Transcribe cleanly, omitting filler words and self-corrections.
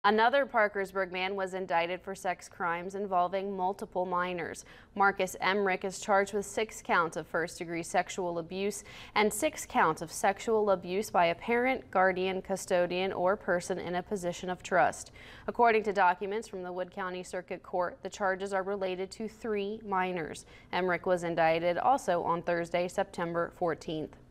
Another Parkersburg man was indicted for sex crimes involving multiple minors. Marcus Emrick is charged with 6 counts of first-degree sexual abuse and 6 counts of sexual abuse by a parent, guardian, custodian, or person in a position of trust. According to documents from the Wood County Circuit Court, the charges are related to 3 minors. Emrick was indicted also on Thursday, September 14th.